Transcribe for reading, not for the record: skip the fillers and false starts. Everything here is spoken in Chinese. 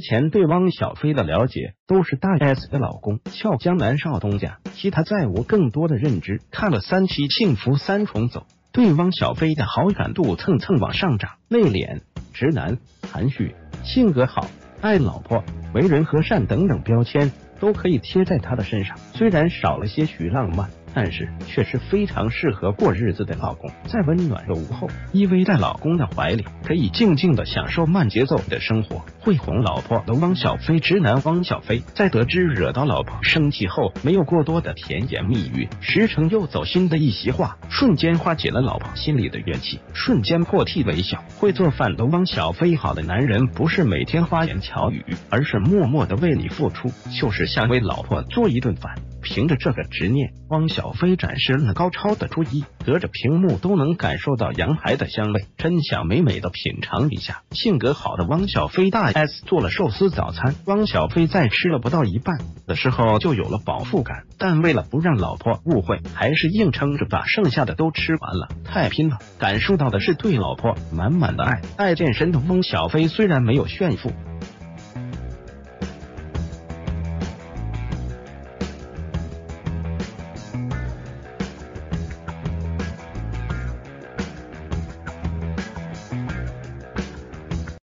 前对汪小菲的了解都是大 S 的老公俏江南少东家，其他再无更多的认知。看了3期《幸福三重奏》，对汪小菲的好感度蹭蹭往上涨。内敛、直男、含蓄、性格好、爱老婆、为人和善等等标签都可以贴在他的身上。虽然少了些许浪漫，但是却是非常适合过日子的老公。在温暖的午后，依偎在老公的怀里，可以静静的享受慢节奏的生活。会哄老婆的汪小菲，直男汪小菲，在得知惹到老婆生气后，没有过多的甜言蜜语，实诚又走心的一席话，瞬间化解了老婆心里的怨气，瞬间破涕为笑。会做饭的汪小菲，好的男人不是每天花言巧语，而是默默的为你付出，就是想为老婆做一顿饭。凭着这个执念，汪小菲展示了高超的厨艺，隔着屏幕都能感受到羊排的香味，真想美美的品尝一下。性格好的汪小菲，大 S 做了寿司早餐，汪小菲在吃了不到一半的时候就有了饱腹感，但为了不让老婆误会，还是硬撑着把剩下的都吃完了，太拼了。感受到的是对老婆满满的爱。爱健身的汪小菲虽然没有炫富，